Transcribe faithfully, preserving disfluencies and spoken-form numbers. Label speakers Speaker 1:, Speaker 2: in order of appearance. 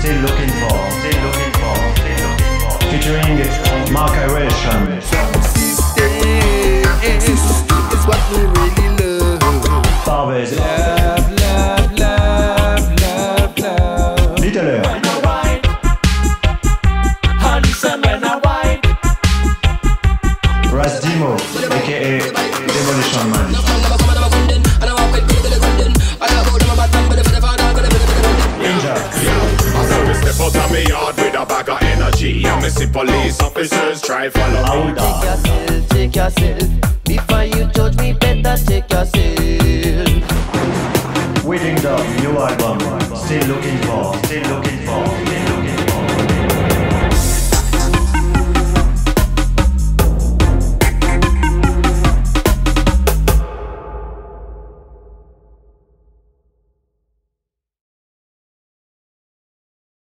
Speaker 1: still looking for, still looking for, still looking for. Featuring Mark Iration.
Speaker 2: It's what we really love.
Speaker 1: M.Parvez.
Speaker 2: Love, love, love, love, love.
Speaker 1: Little
Speaker 3: When I wine, honey son when I wine.
Speaker 1: Vadim, aka Demolition Man. Inja.
Speaker 4: I saw me step out of me yard with a bag of energy, and me see police officers try follow me.
Speaker 1: Oulda.
Speaker 5: Take yourself, take yourself. Before you judge me, better take yourself.
Speaker 1: Waiting the new album. Still looking for, still looking for.